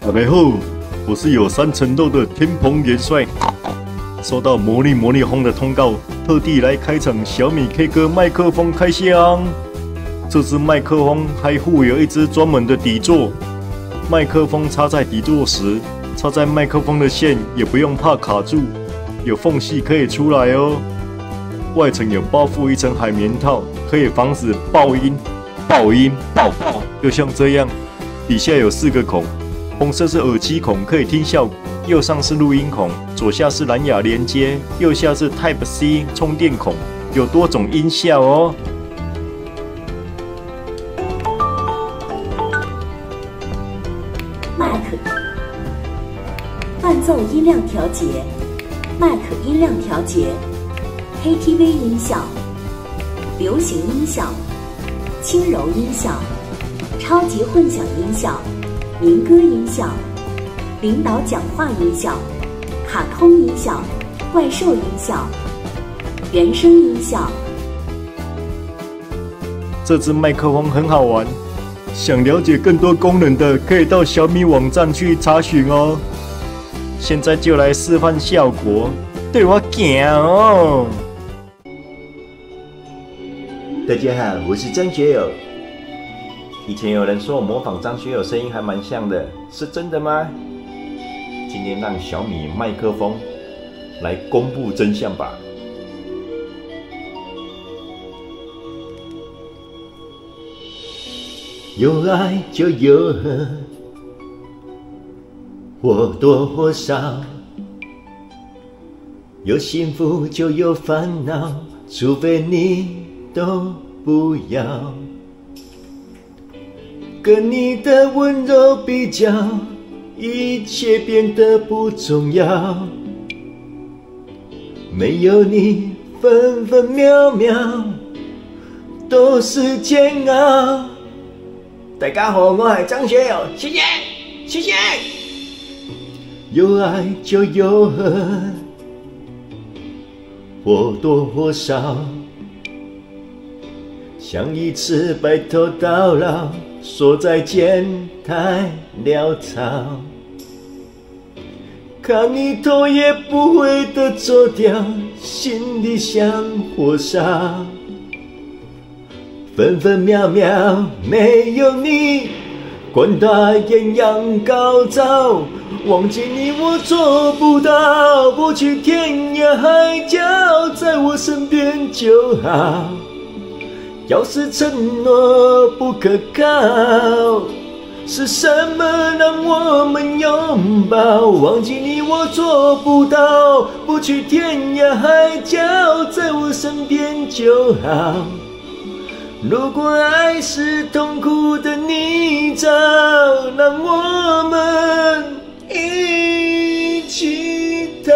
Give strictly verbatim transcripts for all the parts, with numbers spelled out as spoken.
大家好，我是有三层肉的天蓬元帅。收到魔力魔力轰的通告，特地来开场小米 K 歌麦克风开箱。这支麦克风还附有一支专门的底座，麦克风插在底座时，插在麦克风的线也不用怕卡住，有缝隙可以出来哦。外层有包覆一层海绵套，可以防止爆音、爆音、爆爆，就像这样。底下有四个孔，红色是耳机孔，可以听效果；右上是录音孔，左下是蓝牙连接，右下是 Type C 充电孔，有多种音效哦。 麦克伴奏音量调节，麦克音量调节 ，K T V 音效、流行音效、轻柔音效、超级混响音效、民歌音效、领导讲话音效、卡通音效、怪兽音效、原声音效。 这支麦克风很好玩，想了解更多功能的，可以到小米网站去查询哦。现在就来示范效果，对我行哦！ 大家好，我是张学友。以前有人说我模仿张学友声音还蛮像的，是真的吗？今天让小米麦克风来公布真相吧。有爱就有恨，或多或少；有幸福就有烦恼，除非你都不要。跟你的温柔比较，一切变得不重要。没有你，分分秒秒都是煎熬。大家好，我是张学友，谢谢，谢谢。有爱就有恨，或多或少。想一次白头到老，说再见太潦草。看你头也不回的走掉，心里像火烧。分分秒秒没有你，管他艳阳高照，忘记你我做不到，不去天涯海角，在我身边就好。要是承诺不可靠，是什么让我们拥抱？忘记你我做不到，不去天涯海角，在我身边就好。如果爱是痛苦的泥沼，让我们一起逃。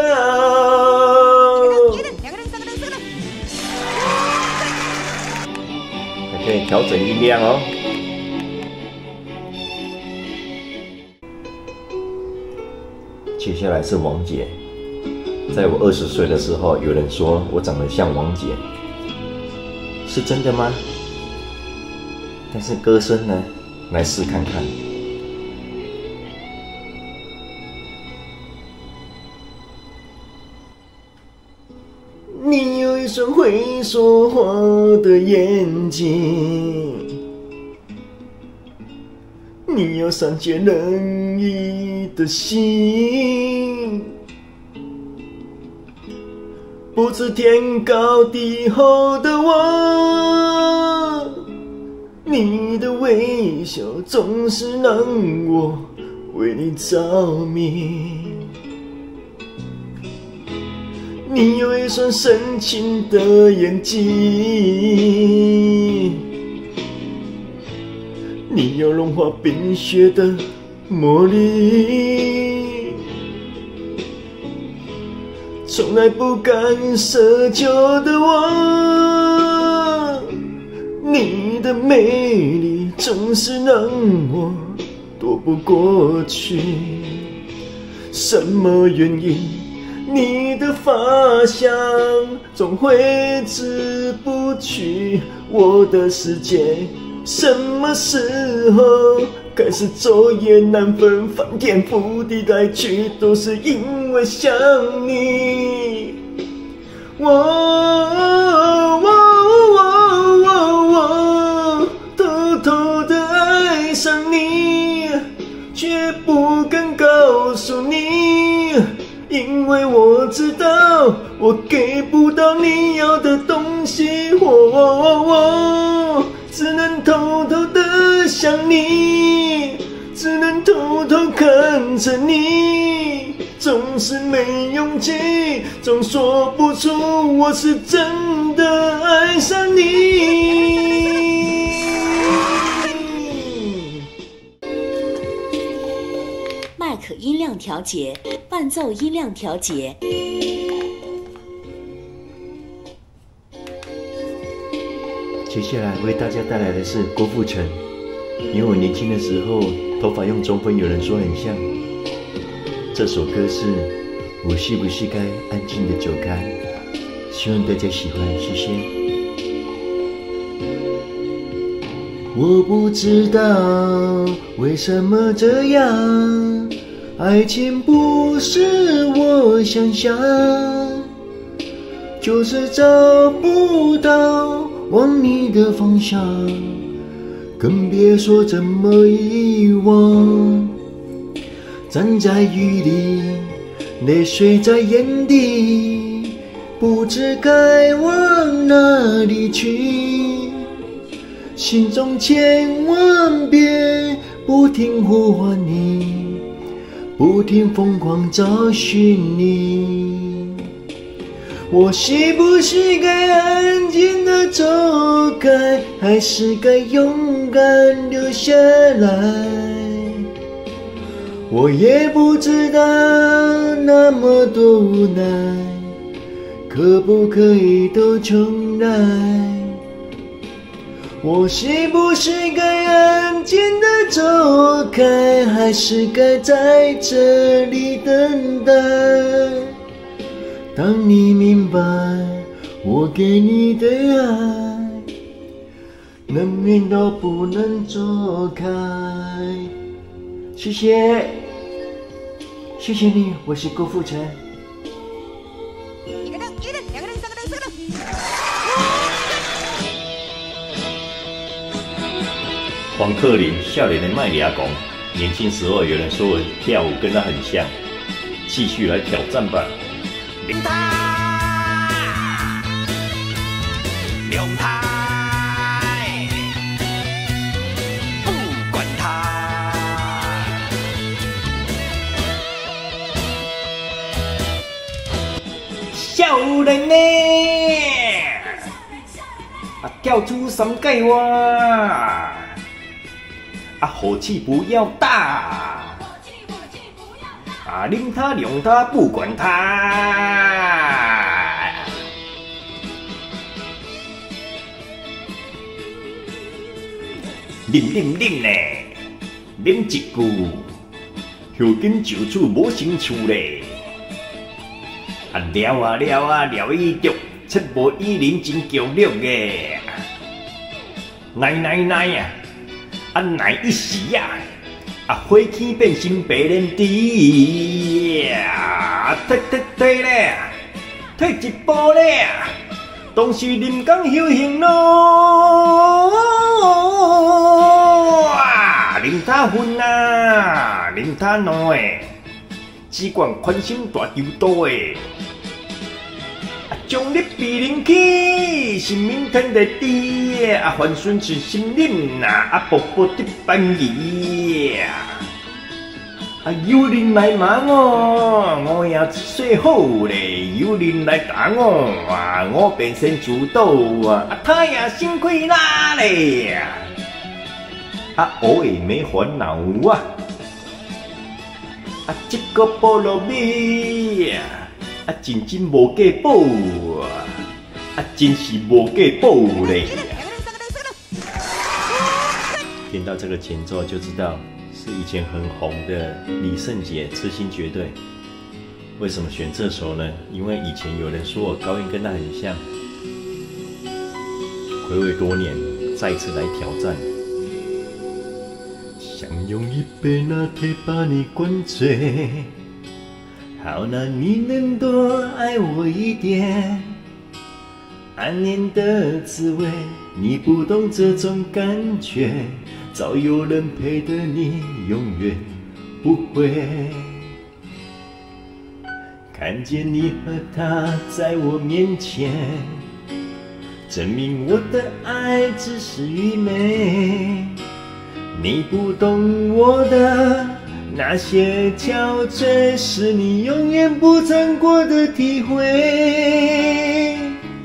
还可以调整音量哦。接下来是王姐。在我二十岁的时候，有人说我长得像王姐，是真的吗？但是歌声呢，来试看看。你有一双会说话的眼睛，你有善解人意的心，不知天高地厚的我，你的微笑总是让我为你着迷。你有一双深情的眼睛，你有融化冰雪的魔力，从来不敢奢求的我，你的魅力总是让我躲不过去。什么原因？你的发香总挥之不去，我的世界什么时候开始昼夜难分，翻天覆地来去，都是因为想你。我我我我我偷偷的爱上你，却不敢告诉你，因为我知道我给不到你要的东西。我我我只能偷偷的想你，只能偷偷看着你，总是没勇气，总说不出我是真的爱上你。 麦克音量调节，伴奏音量调节。 接下来为大家带来的是郭富城，因为我年轻的时候头发用中分，有人说很像。这首歌是我是不是该安静的走开，希望大家喜欢，谢谢。我不知道为什么这样，爱情不是我想象，就是找不到往你的方向，更别说怎么遗忘。站在雨里，泪水在眼底，不知该往哪里去，心中千万别不停呼唤你，不停疯狂找寻你。我是不是该安静的走开，还是该勇敢留下来？我也不知道，那么多无奈，可不可以都重来？我是不是该安静的走开，还是该在这里等待？当你明白我给你的爱，能免到不能走开。谢谢，谢谢你，我是郭富城。 黄克林笑脸的麦里亚公，年轻时候有人说我跳舞跟他很像，继续来挑战吧。 令他，令他，不管他。少年呢，啊，跳出三界哇！啊，火气不要大。啊，令他令他不管他，啉啉啉呢，啉一句，后根就处无成厝咧。啊，撩啊撩啊撩伊着，切无伊人真强烈嘅。奶奶奶啊，啊奶一时呀。啊，火气变成白莲枝啊！退退退咧，退一步咧，当时人讲修行咯。啊，令他分啊，令他弄诶，只管宽心大周到诶。啊，将你比人起，是明天的地啊，凡顺是心灵呐，啊，步步得翻译啊，有人来骂我，我也说好咧；有人来打我，啊，我便先主导啊，啊，他也辛苦啦咧，啊，我也没烦恼啊，啊，这个菠萝蜜。啊，真真无价宝啊！真是无价宝嘞！听到这个前奏就知道是以前很红的李圣杰《痴心绝对》。为什么选这首呢？因为以前有人说我高音跟他很像，暌违多年，再次来挑战。想想用一杯拿铁把你灌醉。好，那你能多爱我一点？暗恋的滋味，你不懂这种感觉。早有人陪的你，永远不会。看见你和他在我面前，证明我的爱只是愚昧。你不懂我的那些憔悴，是你永远不曾过的体会。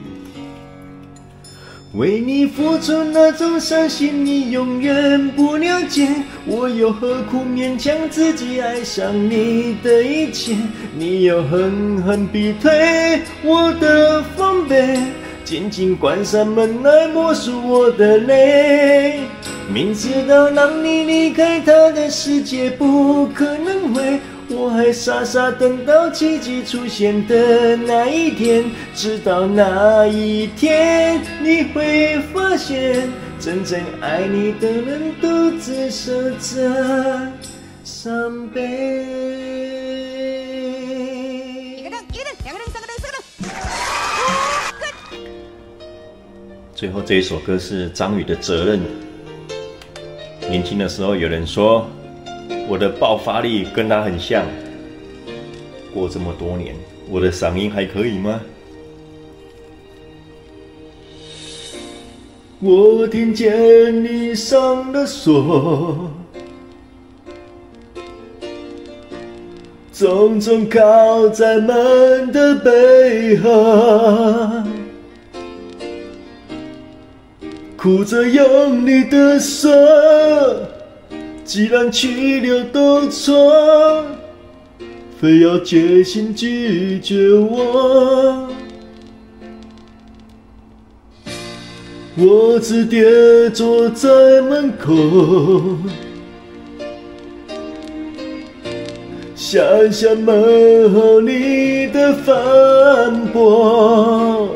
为你付出那种伤心，你永远不了解。我又何苦勉强自己爱上你的一切？你又狠狠逼退我的防备，紧紧关上门来默数我的泪。明知道让你离开他的世界不可能会，我还傻傻等到奇迹出现的那一天。直到那一天，你会发现，真正爱你的人独自守着伤悲。最后这一首歌是张宇的《责任》。年轻的时候有人说我的爆发力跟他很像，过这么多年，我的嗓音还可以吗？我听见你上了锁，重重靠在门的背后，哭着用你的手，既然去了都错，非要决心拒绝我。我只跌坐在门口，想想门后你的反驳。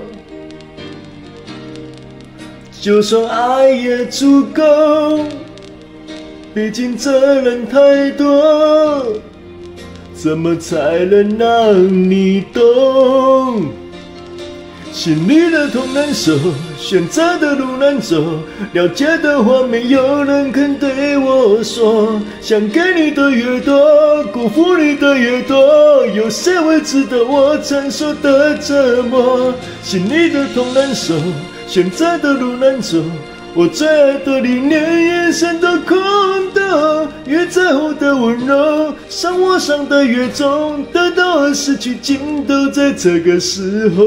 就算爱也足够，毕竟责任太多，怎么才能让你懂？心里的痛难受，选择的路难走，了解的话没有人肯对我说。想给你的越多，辜负你的越多，有谁会值得我承受的折磨？心里的痛难受，选择的路难走，我最爱的你连眼神都空洞。越在乎的温柔，伤我伤得越重，得到和失去尽都在这个时候。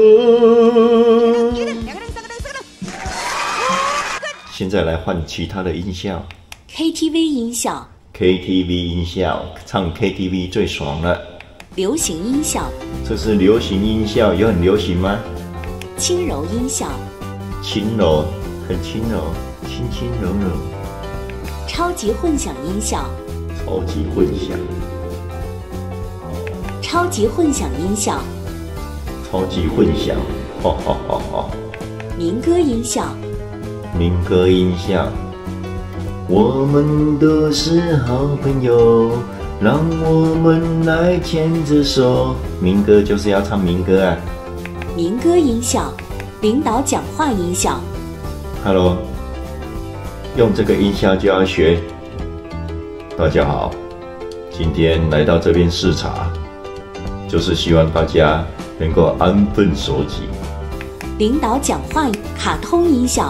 现在来换其他的音效 K T V 音效 ，K T V 音效，唱 K T V 最爽了。 流行音效， 这是流行音效，有很流行吗？ 轻柔音效， 轻柔，很轻柔，轻轻柔柔。 超级混响音效， 超级混响， 超级混响音效， 超级混响，哈哈哈哈。 民歌音效， 民歌音效。我们都是好朋友，让我们来牵着手。民歌就是要唱民歌啊。 民歌音效，领导讲话音效。 Hello， 用这个音效就要学。大家好，今天来到这边视察，就是希望大家能够安分守己。 领导讲话，卡通音效。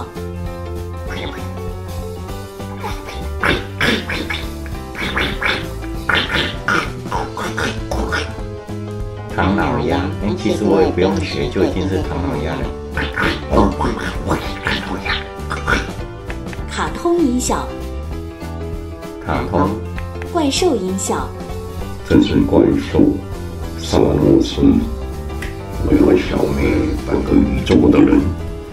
唐老鸭，哎，其实我也不用学，就已经是唐老鸭了。哦， 卡通音效。 卡通。 怪兽音效。 这是怪兽，萨诺斯，为了消灭半个宇宙的人。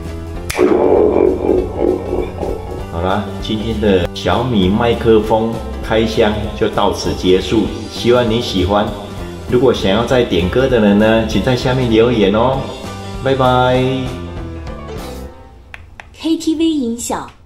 好啦，今天的小米麦克风开箱就到此结束，希望你喜欢。如果想要再点歌的人呢，请在下面留言哦，拜拜。 K T V 音效。